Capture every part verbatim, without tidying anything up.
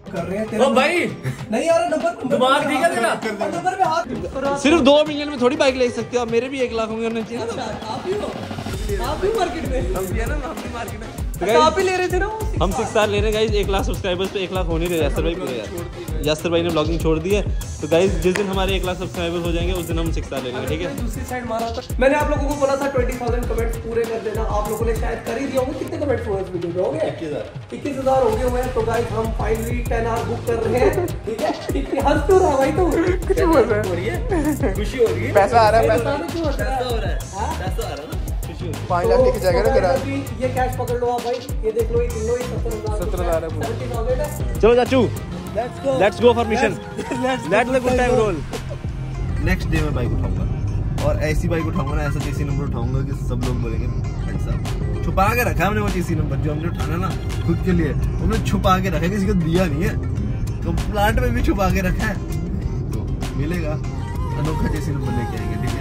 कर रहे हैं ओ भाई नहीं यार नंबर दिमाग ठीक है तेरा नंबर पे हाथ सिर्फ दो मिलियन में थोड़ी बाइक ले सकते हो आप, मेरे भी एक लाख होंगे चाहिए ना। आप ही हो आप भी मार्केट में हम भी है ना, हम भी मार्केट में आप ही ले रहे थे ना। हम सिक्स स्टार ले रहे हैं गाइस। एक लाख सब्सक्राइबर्स पे एक लाख होने रहे यासर भाई पूरे यार। यासर भाई ने ब्लॉगिंग छोड़ दी है तो गाइस जिस दिन हमारे एक लाख सब्सक्राइबर्स हो जाएंगे उस दिन हम सिक्स स्टार ले लेंगे, ठीक है। दूसरी साइड मारा था मैंने, आप लोगों को बोला था ट्वेंटी थाउजेंड कमेंट्स पूरे कर देना, आप लोगों ने शायद कर ही दिया होंगे। कितने कमेंट्स हुए इस वीडियो पे? हो गए इक्कीस हजार हो गए हुए हैं। तो गाइस हम फाइनली टेन आवर बुक कर रहे हैं, ठीक है। इतनी हंस क्यों रहा भाई तू? कुछ बोल रहा है, खुशी हो रही है, पैसा आ रहा है, पैसा पैसा हो रहा है, पैसा आ रहा है ना, खुशी हो रही है। पाँच लाख लेके जाएगा ना तेरा। ये कैश पकड़ लो आप भाई, ये देख लो, ये किलो ही सत्तर हजार है। चलो चाचू let's go for mission, let's the good time roll. Next day मैं बाइक उठाऊंगा और ऐसी बाइक उठाऊंगा ना, ऐसा टीसी नंबर उठाऊंगा कि सब लोग बोलेंगे भाई साहब छुपा के रखा है हमने वो टीसी नंबर जो हमने उठाना ना खुद के लिए, हमने छुपा के रखा है, किसी को दिया नहीं है। तो प्लांट में भी छुपा के रखा है, तो मिलेगा अनोखा टीसी नंबर लेके आएंगे, ठीक है।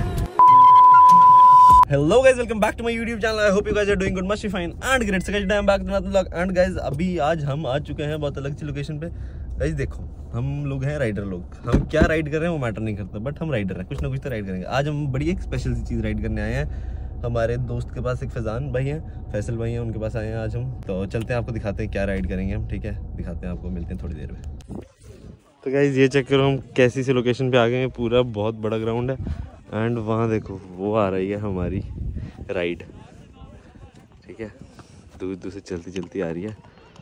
Hello guys, welcome back to my YouTube channel. I hope you guys are doing good, must fine and great. So guys I am back to another vlog and guys अभी आज हम आ चुके हैं बहुत अलग सी लोकेशन पे। गाइस देखो हम लोग हैं राइडर लोग, हम क्या राइड कर रहे हैं वो मैटर नहीं करता, बट हम राइडर हैं, कुछ ना कुछ तो राइड करेंगे। आज हम बड़ी एक स्पेशल सी चीज़ राइड करने आए हैं। हमारे दोस्त के पास एक फैजान भाई हैं, फैसल भाई हैं, उनके पास आए हैं आज हम। तो चलते हैं, आपको दिखाते हैं क्या राइड करेंगे हम, ठीक है। दिखाते हैं आपको, मिलते हैं थोड़ी देर में। तो गाइस ये चेक करो हम कैसी सी लोकेशन पे आ गए हैं। पूरा बहुत बड़ा ग्राउंड है एंड वहाँ देखो वो आ रही है हमारी राइड, ठीक है। दूर दूर से चलती चलती आ रही है।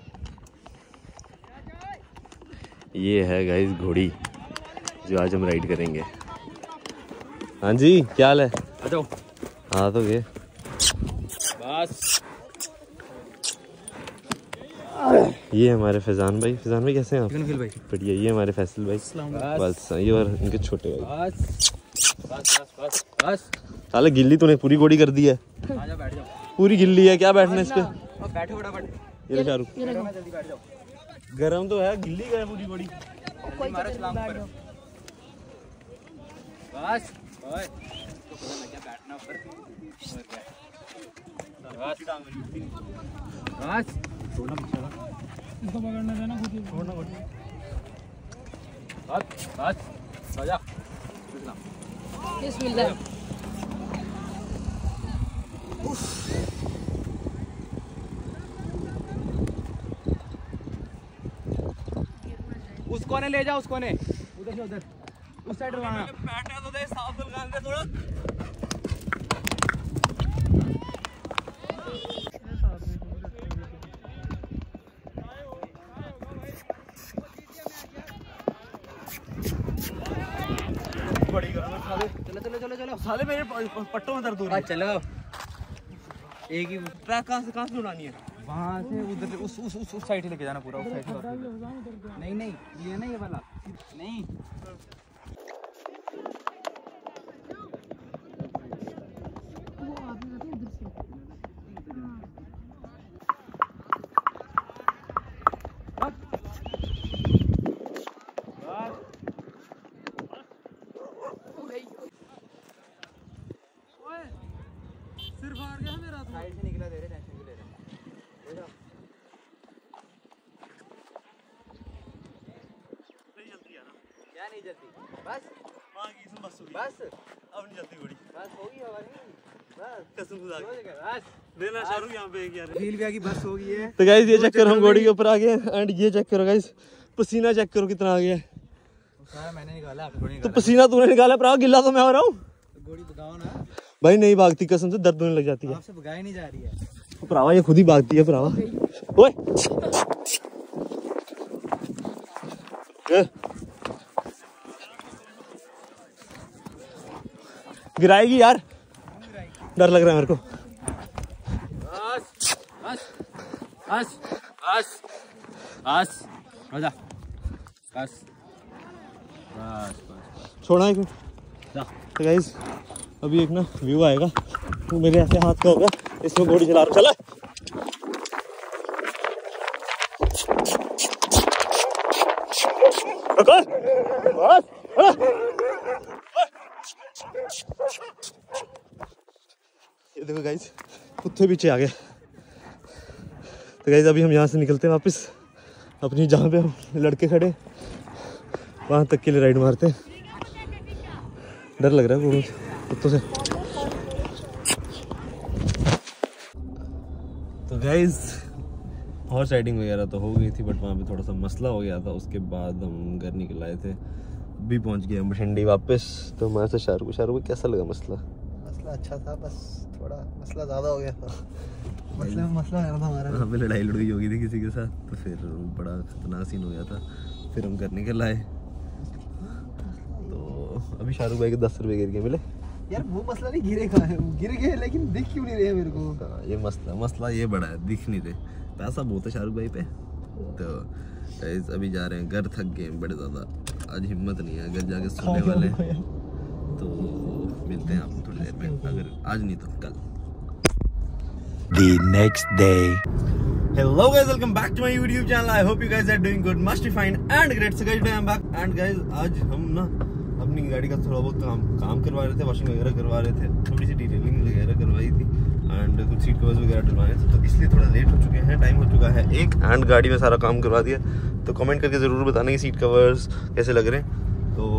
ये है गाइस घोड़ी जो आज हम राइड करेंगे। हाँ जी क्या हाल है? आ जाओ। हाँ तो गए बस। ये हमारे फैजान भाई, फैजान भाई कैसे हैं आप? भाई बढ़िया। ये हमारे फैसल भाई बस, ये और इनके छोटे भाई। बस बस बस बस। साले गिल्ली तूने पूरी घोड़ी कर दी है। आजा बैठ जाओ। पूरी गिल्ली है, क्या बैठना है इस पे? बैठो फटाफट। ये शाहरुख जल्दी बैठ जाओ। गरम तो है, गिल्ली गया पूरी घोड़ी। मारो सलाम पर। बस ओए तो पता लग गया बैठना ऊपर और क्या। बस बस छोड़ना पीछे इसको पकड़ना देना खुद ही, छोड़ना खुद। बस बस आजा बिस्मिल्लाह। उसको ने ले जाओ, उसको ने उधर से उधर उस साइड लगाना। बैठा तो दे, साफ लगा दे थोड़ा। बड़ी गरम साले। चलो चलो चलो चलो साले, मेरे पट्टों में दर्द हो रहा है। चलो एक ही ट्रैक कहाँ से कहाँ से उड़ानी है? वहाँ से उधर उस उस उस, उस साइड ही लेके जाना पूरा, उस साइड। नहीं नहीं ये ना, ये वाला नहीं। सिर्फ आ गया मेरा तो साइड से निकला, दे रहे टेंशन ले रहे। नहीं जल्दी आना। क्या नहीं जल्दी? बस वहाँ की इसमें बस होगी। बस अब नहीं जल्दी घोड़ी, बस होगी हमारी बस। कसम खुदा की बस देना शाहरुख यहाँ पे एक यार फील भी आ गई, बस हो गई है। तो गाइस ये चेक करो, हम घोड़ी के ऊपर आ गए एंड ये चेक करो गाइस पसीना चेक करो कितना आ गया है। सारा मैंने निकाला, आपने थोड़ी तो पसीना तूने निकाला, पर गिल्ला तो मैं हो रहा हूँ। घोड़ी भगाओ ना भाई, नहीं भागती कसम से, दर्द होने लग जाती है। आपसे भगाई नहीं जा रही है तो भरावा ये खुद ही भागती है भरावा। ओए गिराएगी यार, डर लग रहा है मेरे को। बस बस बस बस बस हो जा बस बस बस छोड़ा है क्यों? तो गाइस अभी एक ना व्यू आएगा, वो मेरे ऐसे हाथ का होगा, इसमें घोड़ी चला रहा। चला ये देखो गाइस कुत्ते पीछे आ गए। तो गाइस अभी हम यहाँ से निकलते हैं वापस, अपनी जहाँ पे हम लड़के खड़े वहाँ तक के लिए राइड मारते हैं। डर लग रहा है कुत्तों से। तो गाइज हॉर्स राइडिंग वगैरह तो हो गई थी, बट वहाँ पे थोड़ा सा मसला हो गया था। उसके बाद हम घर निकल आए थे, अभी पहुँच गए हम भटिंडी वापस। तो हमारे से शाहरुख शाहरुख को कैसा लगा मसला? मसला अच्छा था, बस थोड़ा मसला ज़्यादा हो गया था। मसले में मसला हो गया था हमारा। वहाँ पे लड़ाई लड़ाई हो गई थी किसी के साथ, तो फिर बड़ा खतरनाक सीन हो गया था। फिर हम घर निकल आए। तो अभी शाहरुख भाई के दस रुपये गिर गए मिले। यार वो मसला नहीं गिरे कहाँ है, गिर गए लेकिन दिख क्यों नहीं रहे मेरे को। हाँ ये मसला मसला ये बड़ा है, दिख नहीं रहे। पैसा बहुत है शाहरुख भाई पे। तो गाइस अभी जा रहे हैं घर, थक गए बड़े ज़्यादा, आज हिम्मत नहीं है, घर जाके सोने वाले। तो मिलते हैं आपको थोड़ी देर में, अगर आज नहीं तो कल। The next day. Hello guys, welcome back to my YouTube channel. I hope you guys are doing good, must be fine and great. So guys, I am back and guys आज हम ना अपनी गाड़ी का थोड़ा बहुत काम काम करवा रहे थे, वॉशिंग वगैरह करवा रहे थे, थोड़ी सी डिटेलिंग वगैरह करवाई थी एंड कुछ सीट कवर्स वगैरह डलवाने थे। तो इसलिए थोड़ा लेट हो चुके हैं, टाइम हो चुका है एक एंड गाड़ी में सारा काम करवा दिया। तो कमेंट करके ज़रूर बताना कि सीट कवर्स कैसे लग रहे हैं। तो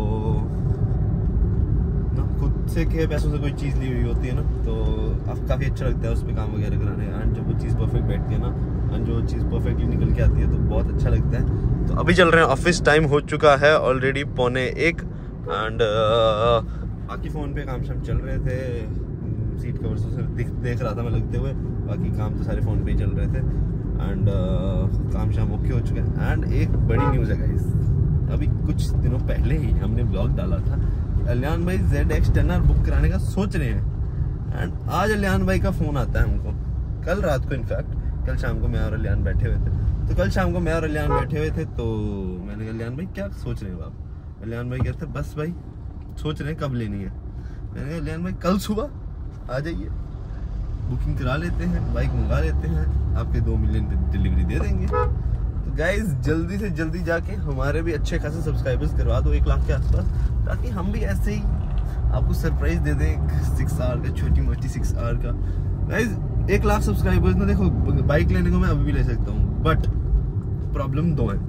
ना खुद से के पैसों से कोई चीज़ ली हुई होती है ना, तो अब काफ़ी अच्छा लगता है उस पर काम वगैरह कराने। एंड जब वो चीज़ परफेक्ट बैठती है ना एंड जो चीज़ परफेक्टली निकल के आती है तो बहुत अच्छा लगता है। तो अभी चल रहे हैं ऑफिस, टाइम हो चुका है ऑलरेडी पौने एक एंड बाकी फ़ोन पे काम शाम चल रहे थे। सीट कवर्स से देख देख रहा था मैं लगते हुए, बाकी काम तो सारे फ़ोन पे ही चल रहे थे एंड uh, काम शाम ओके हो चुका है। एंड एक बड़ी न्यूज़ है गाइस, अभी कुछ दिनों पहले ही हमने ब्लॉग डाला था कि अलियान भाई Z X ten R book कराने का सोच रहे हैं। एंड आज अलियान भाई का फ़ोन आता है हमको, कल रात को इनफैक्ट, कल शाम को मैं और अलियान बैठे हुए थे। तो कल शाम को मैं और अलियान बैठे हुए थे तो मैंने कहा अलियान भाई क्या सोच रहे हो आप? अलियान भाई कहते बस भाई सोच रहे हैं कब लेनी है। मैंने कहा अलियान भाई कल सुबह आ जाइए, बुकिंग करा लेते हैं, बाइक मंगा लेते हैं, आपके दो मिलियन पे डिलीवरी दे देंगे। तो गाइज जल्दी से जल्दी जाके हमारे भी अच्छे खासे सब्सक्राइबर्स करवा दो एक लाख के आसपास, ताकि हम भी ऐसे ही आपको सरप्राइज दे दें सिक्स आवर का, छोटी मोटी सिक्स आवर का। गाइज एक लाख सब्सक्राइबर्स में देखो बाइक लेने को मैं अभी भी ले सकता हूँ, बट प्रॉब्लम दो है।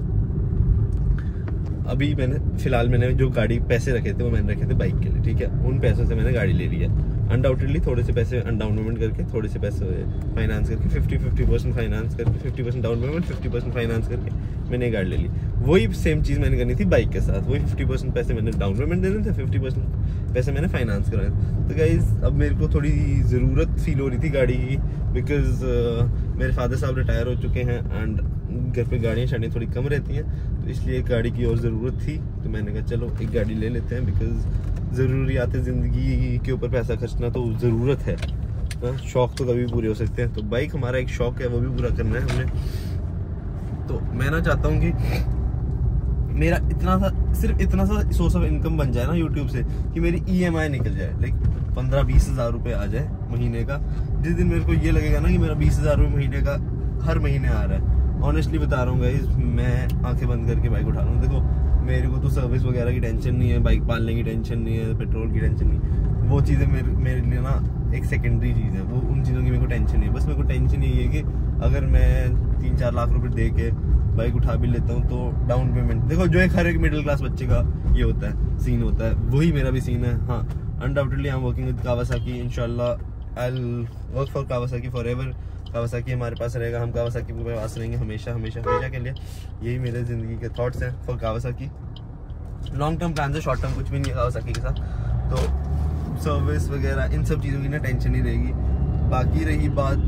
अभी मैंने फिलहाल मैंने जो गाड़ी पैसे रखे थे वो मैंने रखे थे बाइक के लिए, ठीक है, उन पैसों से मैंने गाड़ी ले ली है। अनडाउटेडली थोड़े से पैसे डाउन पेमेंट करके, थोड़े से पैसे फाइनेंस करके, फिफ्टी फिफ्टी परसेंट फाइनेंस करके, fifty percent down payment, fifty percent finance करके मैंने गाड़ी ले ली। वही सेम चीज़ मैंने करनी थी बाइक के साथ, वही फिफ्टी परसेंट पैसे मैंने डाउन पेमेंट देने थे, फिफ्टी परसेंट पैसे मैंने फाइनेंस कराए। तो गाइज अब मेरे को थोड़ी ज़रूरत फील हो रही थी गाड़ी की, बिकॉज uh, मेरे फादर साहब रिटायर हो चुके हैं एंड घर पे गाड़ियाँ शाड़ियाँ थोड़ी कम रहती हैं, तो इसलिए एक गाड़ी की और ज़रूरत थी। तो मैंने कहा चलो एक गाड़ी ले लेते हैं, बिकॉज ज़रूरियात ज़िंदगी के ऊपर पैसा खर्चना तो ज़रूरत है, शौक़ तो कभी पूरे हो सकते हैं। तो बाइक हमारा एक शौक़ है, वो भी पूरा करना है हमने। तो मैं ना चाहता हूँ कि मेरा इतना सा सिर्फ इतना सा सोर्स ऑफ इनकम बन जाए ना यूट्यूब से कि मेरी ईएमआई निकल जाए, लाइक पंद्रह बीस हज़ार रुपये आ जाए महीने का। जिस दिन मेरे को ये लगेगा ना कि मेरा बीस हज़ार रुपये महीने का हर महीने आ रहा है, ऑनेस्टली बता रहा हूँ गाइस, मैं आंखें बंद करके बाइक उठा रहा हूँ। देखो मेरे को तो सर्विस वगैरह की टेंशन नहीं है, बाइक पालने की टेंशन नहीं है, पेट्रोल की टेंशन नहीं है, वो चीज़ें मेरे मेरे लिए ना एक सेकेंडरी चीज़ है, वो उन चीज़ों की मेरे को टेंशन नहीं है। बस मेरे को टेंशन यही है कि अगर मैं तीन चार लाख रुपए दे के बाइक उठा भी लेता हूँ तो डाउन पेमेंट, देखो जो एक हर एक मिडिल क्लास बच्चे का ये होता है, सीन होता है, वही मेरा भी सीन है। हाँ undoubtedly I am working with Kawasaki, इंशाल्लाह I will work for Kawasaki forever. Kawasaki हमारे पास रहेगा, हम कावासाकी के पास रहेंगे हमेशा हमेशा हमेशा के लिए। यही मेरे ज़िंदगी के थॉट्स हैं for Kawasaki. Long term plan है, शॉर्ट टर्म कुछ भी नहीं है कावासाकी के साथ। तो सर्विस वगैरह इन सब चीज़ों की ना टेंशन नहीं रहेगी। बाकी रही बात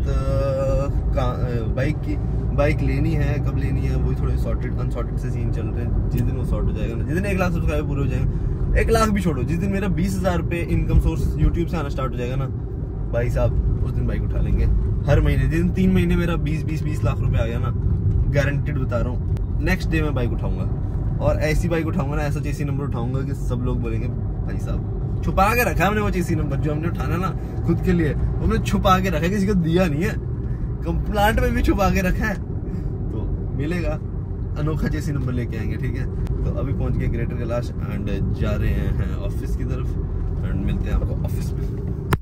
बाइक की, बाइक लेनी है, कब लेनी है, वही थोड़े सॉर्टेड अनसॉर्टेड से सीन चल रहे हैं। जिस दिन वो सॉर्ट हो जाएगा ना, जिस दिन एक लाख सब्सक्राइबर पूरे हो जाएंगे, एक लाख भी छोड़ो, जिस दिन मेरा बीस हज़ार रुपये इनकम सोर्स यूट्यूब से आना स्टार्ट हो जाएगा ना भाई साहब, उस दिन बाइक उठा लेंगे हर महीने। जिस दिन तीन महीने मेरा बीस बीस बीस लाख रुपये आ गया ना, गारंटेड बता रहा हूँ, नेक्स्ट डे मैं बाइक उठाऊंगा। और ऐसी बाइक उठाऊंगा ना, ऐसा चेसी नंबर उठाऊंगा कि सब लोग बोलेंगे भाई साहब छुपा के रखा है हमने वो चेसी नंबर, जो हमने उठाना ना खुद के लिए, हमने छुपा के रखा है, किसी को दिया नहीं है, प्लांट में भी छुपा के रखा है। तो मिलेगा अनोखा चेसी नंबर लेके आएंगे, ठीक है। तो अभी पहुंच गए ग्रेटर कैलाश एंड जा रहे हैं ऑफिस की तरफ एंड मिलते हैं आपको ऑफिस में।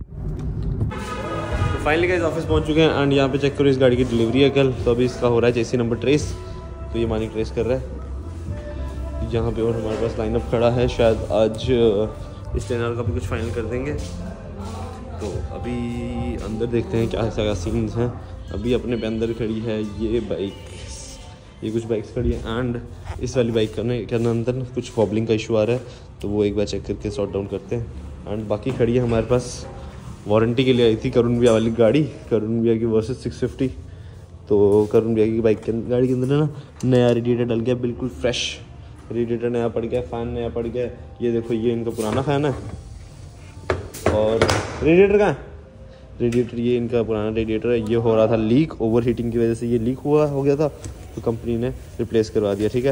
तो फाइनली गाइस ऑफिस पहुंच चुके हैं एंड यहाँ पे चेक करो इस गाड़ी की डिलीवरी है कल, तो अभी इसका हो रहा है चेसी नंबर ट्रेस। तो तो ये मानिक ट्रेस कर रहा है यहाँ पे, और हमारे पास लाइनअप खड़ा है। शायद आज इस टेन आर का भी कुछ फाइनल कर देंगे। तो अभी अंदर देखते हैं क्या ऐसा क्या सीन्स हैं। अभी अपने पे अंदर खड़ी है ये बाइक, ये कुछ बाइक्स खड़ी है, एंड इस वाली बाइक करने के अंदर ना कुछ फॉबलिंग का इशू आ रहा है, तो वो एक बार चेक करके सॉर्ट डाउन करते हैं। एंड बाकी खड़ी है हमारे पास वारंटी के लिए आई थी करुण भैया वाली गाड़ी, करुण भैया की वर्सेस सिक्स फिफ्टी। तो करुण भैया की बाइक के गाड़ी के अंदर ना नया रेडिएटर डल गया, बिल्कुल फ्रेश रेडिएटर नया पड़ गया, फ़ैन नया पड़ गया। ये देखो ये इनका पुराना फ़ैन है, और रेडिएटर कहाँ है? रेडिएटर ये इनका पुराना रेडिएटर है। ये हो रहा था लीक, ओवर हीटिंग की वजह से ये लीक हुआ हो गया था, तो कंपनी ने रिप्लेस करवा दिया। ठीक है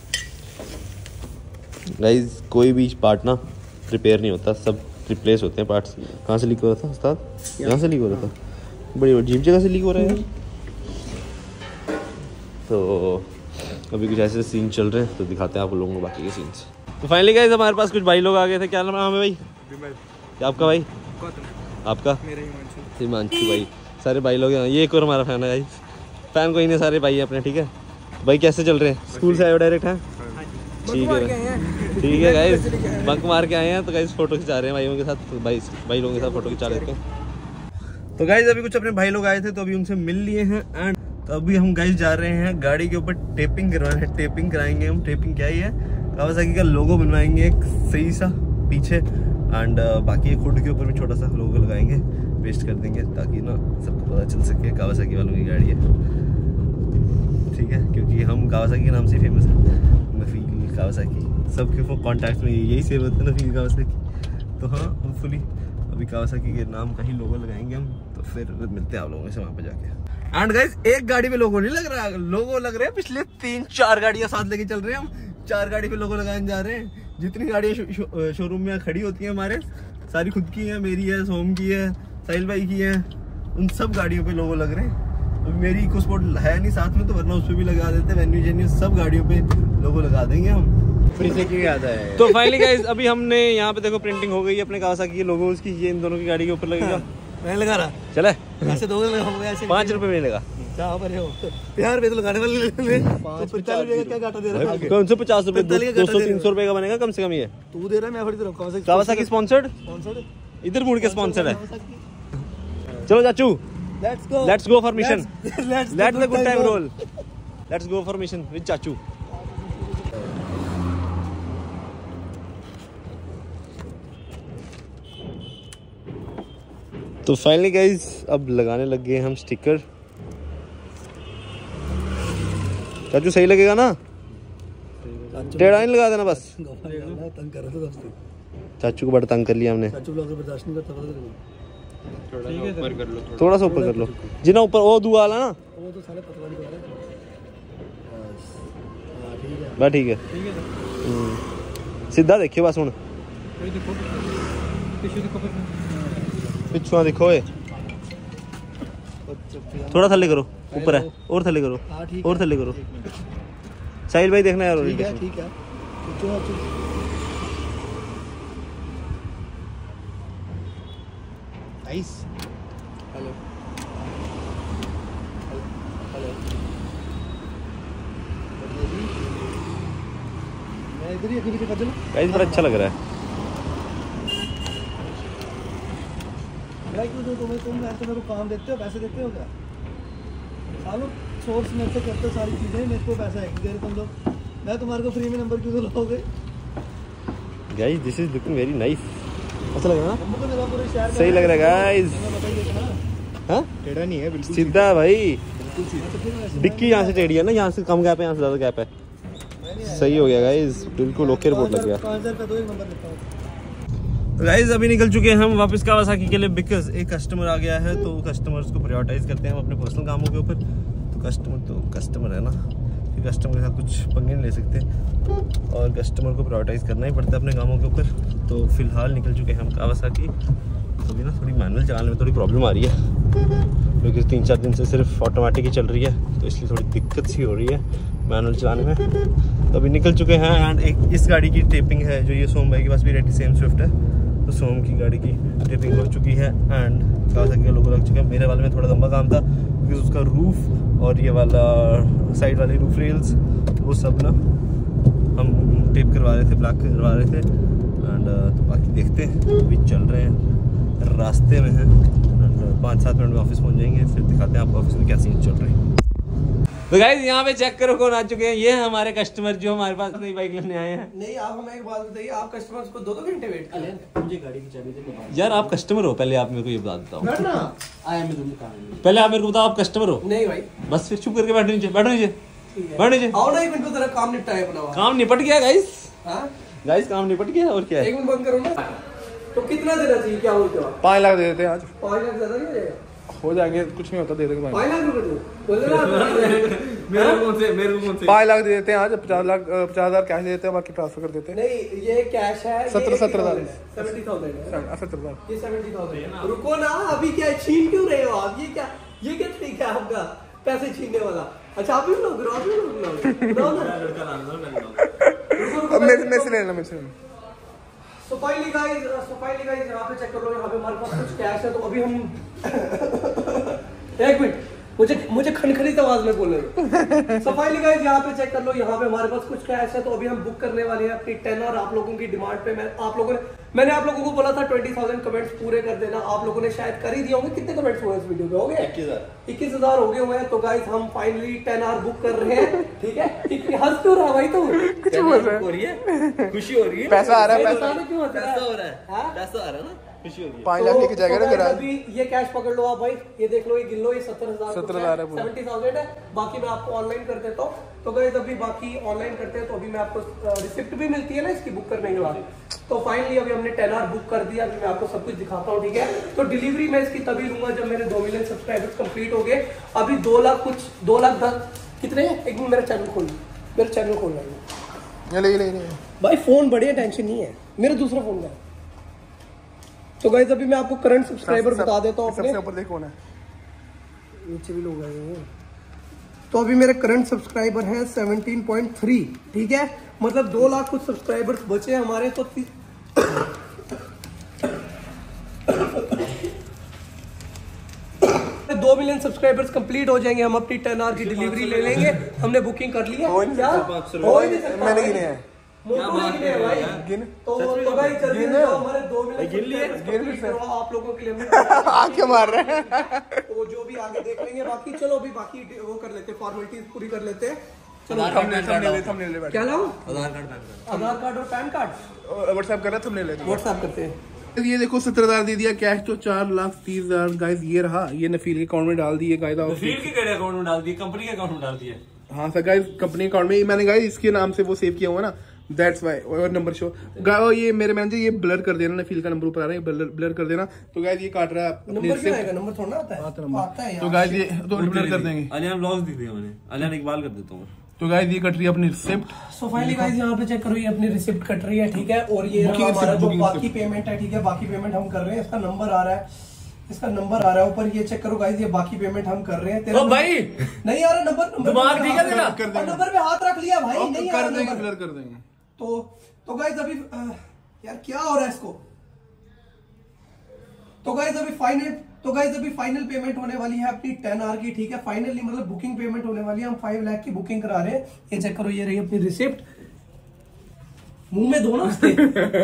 गाइज, कोई भी पार्ट ना रिपेयर नहीं होता, सब रिप्लेस होते हैं पार्ट्स। कहाँ से लीक हो रहा था उस्ताद? यहाँ से लीक हो रहा था, बड़ी अजीब जगह से लीक हो रहा है यार। तो अभी कुछ ऐसे सीन चल रहे हैं, तो दिखाते हैं आप लोगों को बाकी के सीन्स। तो फाइनली गाइस हमारे पास कुछ भाई लोग आ गए थे। क्या नाम है भाई? क्या आपका भाई? आपका? हिमांशु भाई। सारे भाई लोग हैं। ये एक और हमारा फैन है गाइस, फैन कोई नहीं, सारे भाई है अपने। ठीक है भाई, कैसे चल रहे हैं? स्कूल से आए हो डायरेक्ट? हैं ठीक है ठीक है गाइस, बंक मार के आए हैं, तो गाइस फोटो खिंचा रहे हैं भाइयों के साथ, तो भाई भाई लोगों के साथ फोटो खिंचा लेते हैं। तो गाइस अभी कुछ अपने भाई लोग आए थे, तो अभी उनसे मिल लिए हैं, एंड तो अभी हम गाइस जा रहे हैं गाड़ी के ऊपर टेपिंग करवाने। टेपिंग कराएंगे हम। टेपिंग क्या ही है, कावासाकी का लोगो बनवाएंगे एक सही सा पीछे, एंड बाकी एक हुड के ऊपर भी छोटा सा लोगो लगाएंगे, पेस्ट कर देंगे, ताकि ना सबको पता चल सके कावासाकी वालों की गाड़ी है। ठीक है, क्योंकि हम कावासाकी के नाम से फेमस है, नफील कावासाकी। सबके कॉन्टैक्ट में यही सेव होता है, नफील कावासाकी। तो हाँ, होपफुली अभी कावासाकी के नाम का ही लोगो लगाएंगे हम, तो फिर मिलते हैं आप लोगों से वहाँ पे जाके। एंड गाइस एक गाड़ी पे लोगो नहीं लग रहा, लोगो लग रहे हैं पिछले तीन चार गाड़ियां साथ लेके चल रहे हैं हम। चार गाड़ी पे लोगो लगाने जा रहे हैं। जितनी गाड़ियां शो, शो, शोरूम में खड़ी होती हैं हमारे, सारी खुद की हैं, मेरी है, सोम की है, साहिल भाई की है, उन सब गाड़ियों पे लोगो लग रहे हैं। तो मेरी इको स्पोर्ट है नहीं साथ में, तो वरना उस पर भी लगा देते। वेन्यू जेन्यू सब गाड़ियों पे लोगो लगा देंगे हम, फ्री से क्यों आता है। तो फाइनली गाइस अभी हमने यहाँ पे देखो प्रिंटिंग हो गई है अपने कावासाकी के लोगों की, ये इन दोनों की गाड़ी के ऊपर लगेगा। मैं लगा रहा चले ऐसे दो ऐसे पाँच रुपए में लगा, प्यार पे तो लगाने वाले क्या घाटा दे रहा है? कौन से पचास रुपए, दो सौ तीन सौ रुपए का बनेगा कम से कम। ये तू दे रहा है, मैं थोड़ी दे रहा हूँ। कावासाकी स्पॉन्सर्ड, इधर मुड़ के स्पॉन्सर्ड है। चलो चाचू, let's go let's go for mission, let's let the good time roll, let's go for mission with चाचू। तो फाइनली गाइस अब लगाने लग गए हम स्टिकर। चाचू सही लगेगा ना? टेढ़ा नहीं लगा देना बस। तंग कर रहा था चाचू को बड़ा तंग कर लिया हमने। चाचू ब्लॉगर बर्दाश्त नहीं करता, ऊपर कर लो, थोड़ा सा ऊपर कर लो, जिना ऊपर वो दुआ वाला ना, वो तो साले पतला नहीं कर रहा। हां ठीक है, बस ठीक है, ठीक है हम्म सीधा देखियो बस। हुन देखो पिछू देखो, पिछुआ देखो, ए थोड़ा थल्ले करो, ऊपर है और थल्ले करो, और थल्ले करो। साहिल भाई देखना यार, ठीक है ठीक है। नाइस। हेलो हेलो, मैं इधर ही अभी के बदल गाइस बड़ा अच्छा लग रहा है। मैं क्यों दो तुम्हें, तुम ऐसे मेरे को काम देते हो, पैसे देते हो क्या? सालों सोर्स मेरे से करते हो सारी चीजें, मेरे को पैसा है कि दे रहे तुम लोग, मैं तुम्हारे को फ्री में नंबर क्यों लोगे? Guys this is looking very nice. अच्छा लग रहा है ना? हमको जगह पूरे शहर सही लग रहा है गाइस। बताइए ना, हाँ टेढ़ा नहीं है बिल्कुल, सीधा है भाई। बिल्कुल सीधा। डिक्की यहाँ से टेढ़ी है ना, यहाँ से कम गैप है, यहाँ से ज्यादा गैप है। सही हो गया गाइस, बिल्कुल ओके रिपोर्ट लग गया। पाँच हजार का दो, एक नंबर लिखता हूँ। तो गाइस अभी निकल चुके हैं हम वापस कावासाकी के लिए, बिकॉज एक कस्टमर आ गया है, तो कस्टमर्स को प्रायोरिटाइज करते हैं हम अपने पर्सनल कामों के ऊपर। तो कस्टमर तो कस्टमर है ना, कि कस्टमर के साथ कुछ पंगे नहीं ले सकते, और कस्टमर को प्रायोरिटाइज करना ही पड़ता है अपने कामों के ऊपर। तो फिलहाल निकल चुके हैं हम कावासाकी। तो अभी ना थोड़ी मैनुअल चलाने में थोड़ी प्रॉब्लम आ रही है, क्योंकि तीन चार दिन से सिर्फ ऑटोमेटिक ही चल रही है, तो इसलिए थोड़ी दिक्कत सी हो रही है मैनुअल चलाने में। तो अभी निकल चुके हैं, एंड एक इस गाड़ी की टेपिंग है, जो ये सोम भाई के पास भी रहती, सेम स्विफ्ट है, तो सोम की गाड़ी की टेपिंग हो चुकी है, एंड कावासाकी का लोगो लग चुका है। मेरे वाले में थोड़ा लंबा काम था, क्योंकि उसका रूफ और ये वाला साइड वाले रूफ रेल्स वो सब ना हम टेप करवा रहे थे, ब्लैक करवा रहे थे। एंड तो बाकी देखते हैं, अभी चल रहे हैं, रास्ते में हैं। एंड पाँच सात मिनट में ऑफिस पहुंच जाएंगे, फिर दिखाते हैं आपको ऑफिस में क्या सीन चल रहे हैं। तो गाइस यहाँ पे चेक करो कौन आ चुके हैं। ये है हमारे कस्टमर जो हमारे पास नई बाइक लेने आए हैं। नहीं, आप हमें एक बात बताइए, आप कस्टमर्स को दो दो घंटे वेट कर रहे हैं? मुझे गाड़ी की चाबी दे। यार आप कस्टमर हो, पहले आप मेरे को ये बता देता हूँ। आया मैं तुमको कहा, पहले आप मेरे को बताओ आप कस्टमर हो। नहीं भाई, बस फिर चुप करके बैठो नीचे, बैठो नीचे, बैठो नीचे। आओ ना, एक मिनट को तेरा काम निपटाए अपना। काम निपट गया गाइस, हाँ गाइस काम निपट गया। और क्या है, एक मिनट बंद करो ना। तो कितना देना चाहिए, क्या बोलते हो? पाँच लाख दे देते हैं आज, पाँच लाख ज्यादा नहीं है? हो जाएंगे, कुछ नहीं होता, दे देंगे पाँच लाख रुपए दो बोल रहे ना। मेरे को कौन से मेरे को कौन से पाँच लाख दे देते हैं आज, पचास लाख पचास हजार कैश दे देते हैं, बाकी ट्रांसफर कर देते हैं। नहीं, ये कैश है। सत्रह सत्रह हजार सेवेंटी थाउजेंड है। सत्तर हजार ये सेवेंटी थाउजेंड। रुको ना, अभी क्या छीन क्यों रहे हो आप? ये क्या, ये क्या तरीका है आपका पैसे छीनने वाला? अच्छा आप भी लोग गिरो, आप भी लोग गिरो ना। अब मेरे से लेना, मेरे से लेना। So finally guys, so finally guys, यहाँ पे चेक कर लो, यहाँ पे हमारे पास कुछ कैश है। तो अभी हम एक मिनट, मुझे मुझे खनखनी आवाज में बोलने दो। So finally guys, यहाँ पे चेक कर लो, यहाँ पे हमारे पास कुछ कैश है। तो अभी हम बुक करने वाले हैं अपनी टेन, और आप लोगों की डिमांड पे मैं आप लोगों ने मैंने आप लोगों को बोला था ट्वेंटी थाउजेंड कमेंट्स पूरे कर देना। आप लोगों ने शायद कर ही दिए होंगे। कितने कमेंट्स हुए इस वीडियो पे? हो गए इक्कीस हजार हो गए हुए हैं। तो गाइस हम फाइनली टेन आर बुक कर रहे हैं, ठीक है? हंस क्यों रहा भाई तुम? कुछ बोल रहा हो रही है, खुशी हो रही है, पैसा आ रहा है, पैसा क्यों होता है? पैसा हो रहा है, पैसा आ रहा है ना, खुशी हो रही है। पाँच लाख लेके जाएगा ना तो मेरा। अभी ये कैश पकड़ लो आप भाई, ये देख लो, ये गिन लो, ये सत्तर हजार सत्तर हजार है, सेवेंटी थाउजेंड है। बाकी मैं आपको ऑनलाइन कर देता हूँ। तो गाइस अभी बाकी ऑनलाइन करते हैं तो अभी मैं आपको रिसिप्ट भी मिलती है ना इसकी बुक करने के बाद। तो फाइनली अभी हमने टेन आर बुक कर दिया। अभी मैं आपको सब कुछ दिखाता हूँ, ठीक है? तो डिलीवरी मैं इसकी तभी लूंगा जब मेरे दो मिलियन सब्सक्राइबर्स कंप्लीट हो गए। अभी दो लाख कुछ दो लाख दस कितने हैं? एक मिनट, मेरा चैनल खोल, मेरा चैनल खोलना है ले ले ले भाई। फोन बढ़िया, टेंशन नहीं है, मेरा दूसरा फोन है। तो गाइस अभी मैं आपको करंट सब्सक्राइबर बता देता हूँ अपने। सबसे ऊपर देखो ना, नीचे भी लोग आए हैं। तो अभी मेरे करंट सब्सक्राइबर हैं सेवनटीन पॉइंट थ्री, ठीक है? मतलब दो लाख कुछ सब्सक्राइबर्स बचे हमारे। तो दो मिलियन सब्सक्राइबर्स कंप्लीट हो जाएंगे, हम अपनी टेन आर की डिलीवरी ले लेंगे। हमने बुकिंग कर लिया। क्या हो ही नहीं सकता? मैंने गिने हैं। गिन तो तो भाई जल्दी जाओ, हमारे दो मिलियन गिन लिए, गिन फिर आप लोगों के लिए आंखें मार रहे हैं। तो जो भी आगे देख लेंगे। बाकी चलो अभी बाकी वो कर लेते हैं, फॉर्मेलिटीज पूरी कर लेते हैं। चलो थंबनेल क्या लाऊं? Aadhaar card, PAN card, Aadhaar card और पैन कार्ड व्हाट्सएप कर रहा, थंबनेल ले। व्हाट्सएप करते हैं। ये देखो सत्तर हजार दे दिया कैश, तो चार लाख तीस हजार गाइस ये रहा। ये नफील के अकाउंट में डाल दिए कायदा, फील्ड के केड़े अकाउंट में डाल दिए, कंपनी के अकाउंट में डाल दिए। हाँ सर गाइस, कंपनी अकाउंट में मैंने गाइस इसके नाम से वो सेव किया हुआ ना, दैट्स वाई। और नंबर शो गाइस, ये मेरे मैनेजर ये ब्लर कर देना, नफील का नंबर ऊपर आ रहा है, ब्लर ब्लर कर देना। तो गाइस ये काट रहा है, नंबर क्या आएगा? नंबर थोड़ा आता है, आता है। तो गाइस ये तो ब्लर कर देंगे। अलियान व्लॉग्स दिख दिया मैंने, अलियान इकबाल कर देता हूँ। तो गाइस ये कट रही है अपनी रिसिप्ट। सो फाइनली गाइस यहाँ पे चेक करो, ये अपनी रिसिप्ट कट रही है, ठीक है? और ये Booking हमारा receipt, जो booking बाकी पेमेंट है, ठीक है? बाकी पेमेंट हम कर रहे हैं, इसका नंबर आ रहा है, इसका नंबर आ रहा है ऊपर। ये चेक करो गाइस, ये बाकी पेमेंट हम कर रहे हैं। तेरा भाई नहीं आ रहा नंबर, नंबर दिमाग ठीक है तेरा? नंबर पे हाथ रख लिया भाई, नहीं आ रहा कर देंगे, नंबर। ब्लर कर देंगे। तो तो गाइस अभी यार क्या हो रहा है इसको? तो गाइस अभी फाइनल तो गाइस अभी फाइनल पेमेंट होने वाली है अपनी टेन आर की, ठीक है? फाइनली मतलब बुकिंग पेमेंट होने वाली है। हम फाइव लाख की बुकिंग करा रहे हैं। ये चेक करो, ये रही अपनी रिसिप्ट। मुंह में दो ना उसके।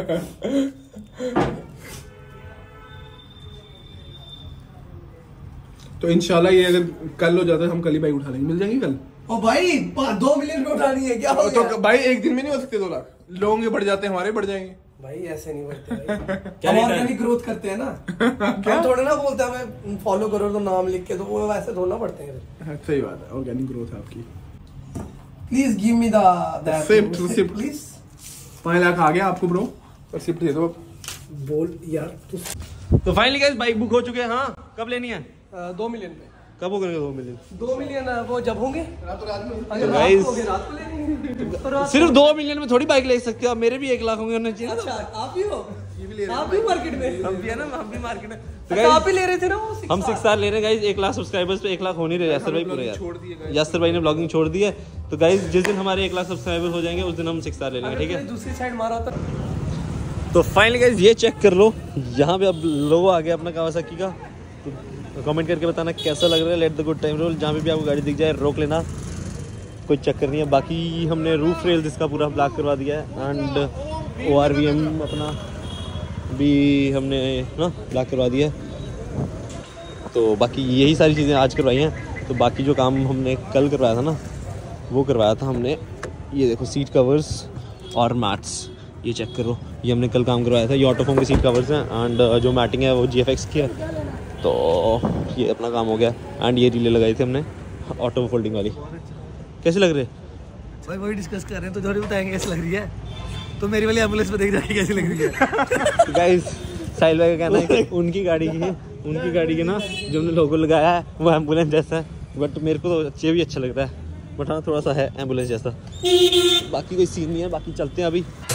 तो इंशाल्लाह ये अगर कल हो जाता है, हम कल ही बाइक उठा लेंगे, मिल जाएंगी कल। ओ भाई दो मिलियन पे उठानी है क्या? हो तो गया? भाई एक दिन में नहीं हो सकते दो लाख, लोगों के बढ़ जाते हैं, हमारे बढ़ जाएंगे। भाई ऐसे नहीं बढ़ते भाई। हम ऑर्गेनिक ग्रोथ करते हैं ना। हम थोड़े ना बोलते हैं हमें फॉलो करो तो नाम लिख के, तो वो वैसे थोड़ा पड़ते हैं। सही बात है, ऑर्गेनिक ग्रोथ है आपकी। Please give me the receipt, receipt please. पाँच लाख आ गया आपको ब्रो, रिसिप्ट दे दो। बोल यार तू। तो फाइनली गाइस बाइक बुक हो चुके हैं। हाँ कब लेनी है? दो मिलियन में। कब हो करेंगे दो मिलियन? दो मिलियन वो जब होंगे रात रात में। अगर रात Guys, को होंगे रात को ले लेंगे। तो रात सिर्फ दो मिलियन में थोड़ी बाइक ले सकते हो आप, मेरे भी एक लाख होंगे होने चाहिए। अच्छा आप भी हो, आप भी मार्केट में? हम भी है ना, हम भी मार्केट में। अच्छा आप ही ले रहे थे ना वो? हम सिक्स स्टार ले रहे हैं गाइस। एक लाख सब्सक्राइबर्स पे एक लाख हो नहीं रहे यासर भाई पूरे यार। यासर भाई ने ब्लॉगिंग छोड़ दी है। तो गाइस जिस दिन हमारे एक लाख सब्सक्राइबर हो जाएंगे उस दिन हम सिक्स स्टार ले लेंगे, ठीक है? दूसरी साइड मारा होता। तो फाइनली गाइस ये चेक कर लो, यहाँ पे अब लोगो आ गया अपना कावासाकी का। तो कमेंट करके बताना कैसा लग रहा है let the good time roll. जहाँ पे भी आपको गाड़ी दिख जाए रोक लेना, कोई चक्कर नहीं है। बाकी हमने रूफ रेल इसका पूरा ब्लॉक करवा दिया है and O R V M अपना भी हमने ना ब्लॉक करवा दिया है। तो बाकी यही सारी चीज़ें आज करवाई हैं। तो बाकी जो काम हमने कल करवाया था ना वो करवाया था हमने, ये देखो सीट कवर्स और मैट्स, ये चेक करो, ये हमने कल काम करवाया था। ये ऑटोफोम के सीट कवर्स हैं एंड जो मैटिंग है वो जी एफ एक्स की है। तो ये अपना काम हो गया एंड ये रीले लगाई थी हमने ऑटो फोल्डिंग वाली। कैसे लग रहे भाई? वही डिस्कस कर रहे हैं तो थोड़ी बताएंगे कैसी लग रही है। तो मेरी वाली एम्बुलेंस में देख जाएगी कैसी लग रही है। गाइस साहिल भाई का कहना है कि उनकी गाड़ी की उनकी गाड़ी के ना जो हमने लोगो लगाया है वो एम्बुलेंस जैसा है, बट मेरे को तो अच्छे भी अच्छा लग रहा है, बट हाँ थोड़ा सा है एम्बुलेंस जैसा। बाकी कोई सीन नहीं है, बाकी चलते हैं अभी।